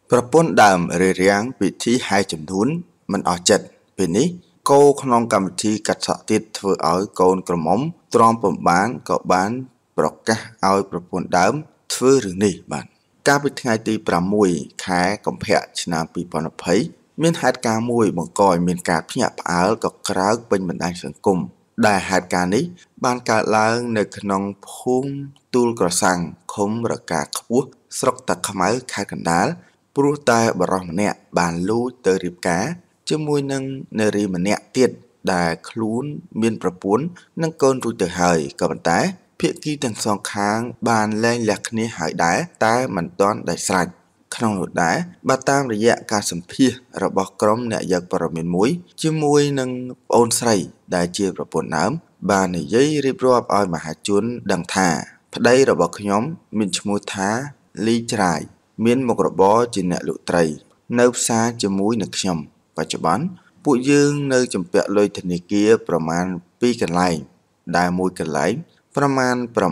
ប្រពន្ធដើមរារាំងពិធីហែជំនូនមិនអស់ចិត្តពេលនេះគោក្នុងកម្មវិធីកាត់សក់ទៀតធ្វើឲ្យកូនក្រមុំទ្រាំពុំបានក៏បានប្រកាសឲ្យប្រពន្ធដើមធ្វើរឿងនេះបាទកាលពីថ្ងៃទី6ខែកុម្ភៈឆ្នាំ2020មានហេតុការណ៍មួយបង្កឲ្យមានការភ្ញាក់ផ្អើលក៏ក្រើកពេញបណ្ដាញសង្គមដែលហេតុការណ៍នេះបានកើតឡើងនៅក្នុងភូមិទូលក្រសាំងឃុំរកាខ្ពស់ស្រុកតាខ្មៅខេត្តកណ្ដាលព្រោះតែបរិសម្នាក់បានលួចទៅរៀបការជាមួយនឹងនារីម្នាក់ទៀតដែលខ្លួនមានប្រពន្ធនិងកូនរួចទៅហើយក៏ប៉ុន្តែភាគីទាំងសងខាងបានលែងលះគ្នាហើយដែរតែមិនទាន់ដាច់ស្រេចក្នុងនោះដែរបើតាមរយៈការសម្ភាសរបស់ក្រុមអ្នកយកព័ត៌មានមួយជាមួយនឹងប្អូនស្រីដែលជាប្រពន្ធដើមបាននិយាយរៀបរាប់ឲ្យមហាជនដឹងថាប្តីរបស់ខ្ញុំមានឈ្មោះថាលីច្រាយមានមុខរបរជាអ្នកលក់ត្រីនៅផ្សារជាមួយនឹងខ្ញុំបច្ចុប្បន្នពួកយើងនៅជំពាក់លុយធនាគារប្រមាណ2កន្លែងដែលមួយកន្លែងប្រមាណ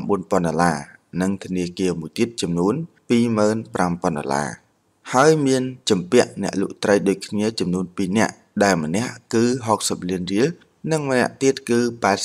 $9,000និងធនាគារមួយទៀតចំនួន$25,000ហើយមានជំពាក់អ្នកលក់ត្រីដូចគ្នាចំនួន2នាក់ដែលម្នាក់គឺ60លានរៀលនិងម្នាក់ទៀតគឺ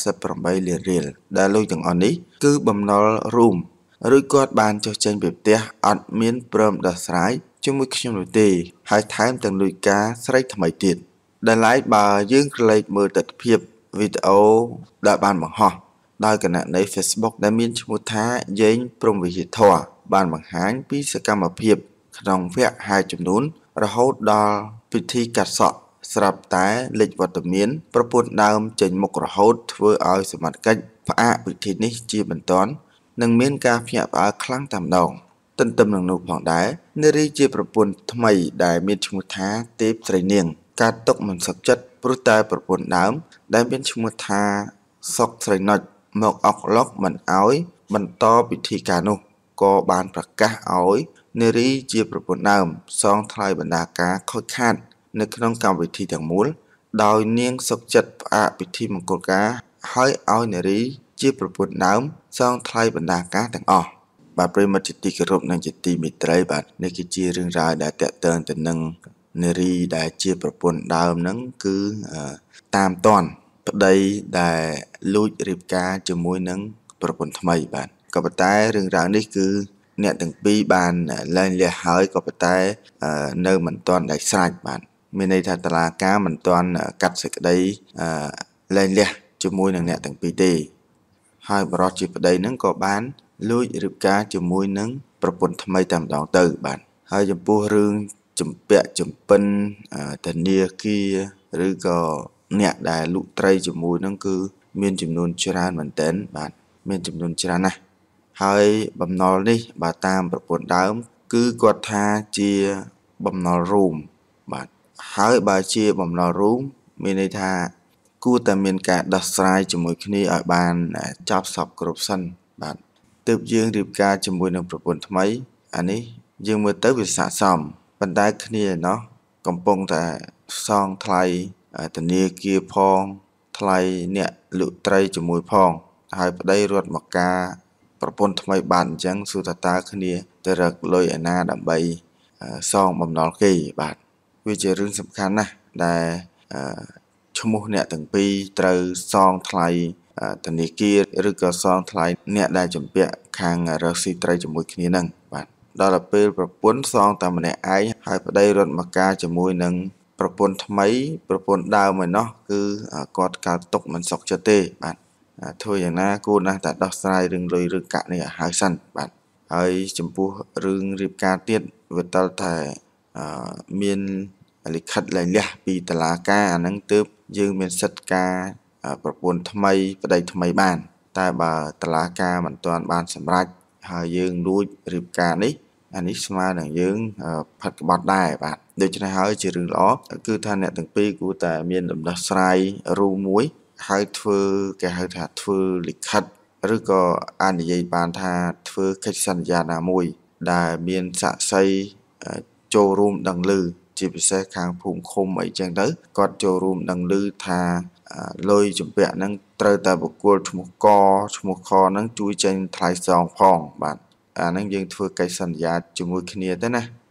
88លានរៀលដែលលុយទាំងអស់នេះគឺបំណុលរួមឬគាត់បានចុះចេញពីផ្ទះអត់មានព្រមដោះស្រាយជាមួយខ្ញុំនោះទេហើយថែមទាំងលួចការស្រីថ្មីទៀតដែលឡែកបើយើងក្រឡេកមើលទស្សនភាពវីដេអូដែលបានបង្ហោះដោយគណនី Facebook ដែលមានឈ្មោះថាយេងព្រំវិហារធម៌បានបង្ហាញពីសកម្មភាពក្នុងវគ្គហែជំនូនរហូតដល់ពិធីកាត់សក់ស្រាប់តែលេចវត្តមានប្រពន្ធដើមចេញមុខរហូតធ្វើឲ្យសមត្ថកិច្ចផ្អាកពិធីនេះជាបន្ទាន់និងមានការភ្ញាក់ផ្អើលខ្លាំងតែម្ដងទន្ទឹមនឹងនោះផងដែរនារីជាប្រពន្ធថ្មីដែលមានឈ្មោះថាទេពស្រីនាងកើតទុកមិនសុខចិត្តព្រោះតែប្រពន្ធដើមដែលមានឈ្មោះថាសុកស្រីណុចមកអុកឡុកមិនអោយបន្តពិធីការនោះក៏បានប្រកាសឲ្យនារីជាប្រពន្ធដើមសងថ្លៃបណ្ដាការខូចខាតនៅក្នុងកម្មវិធីទាំងមូលដោយនាងសុខចិត្តផ្អាកពិធីមង្គលការហើយឲ្យនារីជាប្រពន្ធដើមសងថ្លៃបណ្ដាការទាំងអស់បាទប្រិមិត្តជាទីគោរពនិងជាទីមេត្រីបាទនេះគឺជារឿងរ៉ាវដែលតាក់ទងទៅនឹងនារីដែលជាប្រពន្ធដើមហ្នឹងគឺតាមតាន់ប្តីដែលលួចរៀបការជាមួយនឹងប្រពន្ធថ្មីបាទក៏ប៉ុន្តែរឿងរ៉ាវនេះគឺអ្នកទាំងពីរបានលែងលះហើយក៏ប៉ុន្តែនៅមិនទាន់ដាច់ស្រេចបាទមានន័យថាតុលាការមិនទាន់កាត់សេចក្តីលែងលះជាមួយនឹងអ្នកទាំងពីរទេហើយបរិសុទ្ធជាប្តីហ្នឹងក៏បានលួចរៀបការជាមួយនឹងប្រពន្ធថ្មីតែម្ដងទៅបាទហើយចំពោះរឿងជំពាក់ជំពិនធនាគារឬក៏អ្នកដែលលក់ត្រីជាមួយនឹងគឺមានចំនួនច្រើនមែនទែនបាទមានចំនួនច្រើនណាស់ហើយបំណុលនេះបើតាមប្រពន្ធដើមគឺគាត់ថាជាបំណុលរួមបាទហើយបើជាបំណុលរួមមានន័យថាគួរតែមានការដោះស្រាយជាមួយគ្នាឲ្យបានចប់សពគ្រប់សិនបាទទើបយើងរៀបការជាមួយនឹងប្រពន្ធថ្មីអានេះយើងមើលទៅវាស័ក្តិសមប៉ុន្តែគ្នាណោះកំពុងតែសងថ្លៃធនាគារផងថ្លៃអ្នកលក់ត្រីជាមួយផងហើយប្តីរត់មកការប្រពន្ធថ្មីបានអញ្ចឹងសួរថាតើគ្នាទៅរកលុយឯណាដើម្បីសងបំណុលគេបាទវាជារឿងសំខាន់ណាស់ដែលឈ្មោះអ្នកទាំងពីរត្រូវសងថ្លៃធនាគារឬក៏សងថ្លៃអ្នកដែលជំពាក់ខាងរកស៊ីត្រីជាមួយគ្នាហ្នឹងបាទដល់ពេលប្រពន្ធសងតែម្នាក់ឯងហើយប្តីរត់មកការជាមួយនឹងប្រពន្ធថ្មីប្រពន្ធដើមឯណោះគឺគាត់កើតទុកមិនសុខចិត្តទេបាទធ្វើយ៉ាងណាគួរណាស់តែដោះស្រាយរឿងលុយរឿងកាក់នេះឲ្យហើយសិនបាទហើយចំពោះរឿងរៀបការទៀតវាតើតែមានលិខិតលែងលះពីតុលាការអាហ្នឹងទើបយើងមានសិទ្ធិការប្រពន្ធថ្មីប្តីថ្មីបានតែបើតុលាការមិនទាន់បានសម្រេចហើយយើងលួចរៀបការនេះអានេះស្មើនឹងយើងផាត់ក្បត់ដែរបាទដូច្នេះហើយជារឿងល្អគឺថាអ្នកទាំងពីរគួរតែមានដំណោះស្រាយរួមមួយហើយធ្វើគេហៅថាធ្វើលិខិតឬក៏អាចនិយាយបានថាធ្វើកិច្ចសន្យាណាមួយដែលមានសាក្សីចូលរួមដឹងឮជាពិសេសខាងភូមិឃុំអីចឹងទៅគាត់ចូលរួមដឹងឮថាលុយជំពាក់ហ្នឹងត្រូវតែបុគ្គលឈ្មោះកឈ្មោះខហ្នឹងជួយចេញថ្លៃសងផងបាទអាហ្នឹងយើងធ្វើកិច្ចសន្យាជាមួយគ្នាទៅណា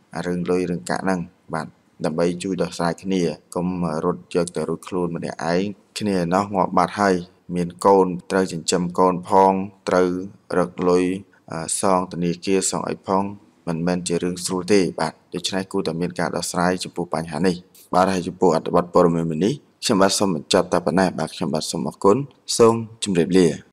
រឿងលុយរឿងកាក់ហ្នឹងបាទដើម្បីជួយដោះស្រាយគ្នាកុំរត់យកតែរួចខ្លួនម្នាក់ឯងគ្នានោះងាប់បាត់ហើយមានកូនត្រូវចិញ្ចឹមកូនផងត្រូវរកលុយសងធនាគារសងអីផងមិនមែនជារឿងស្រួលទេបាទដូច្នេះគួរតែមានការដោះស្រាយចំពោះបញ្ហានេះបាទហើយចំពោះអត្ថបទព័ត៌មាននេះខ្ញុំបាទសូមបញ្ចប់តែប៉ុណ្ណេះបាទខ្ញុំបាទសូមអរគុណសូមជម្រាបលា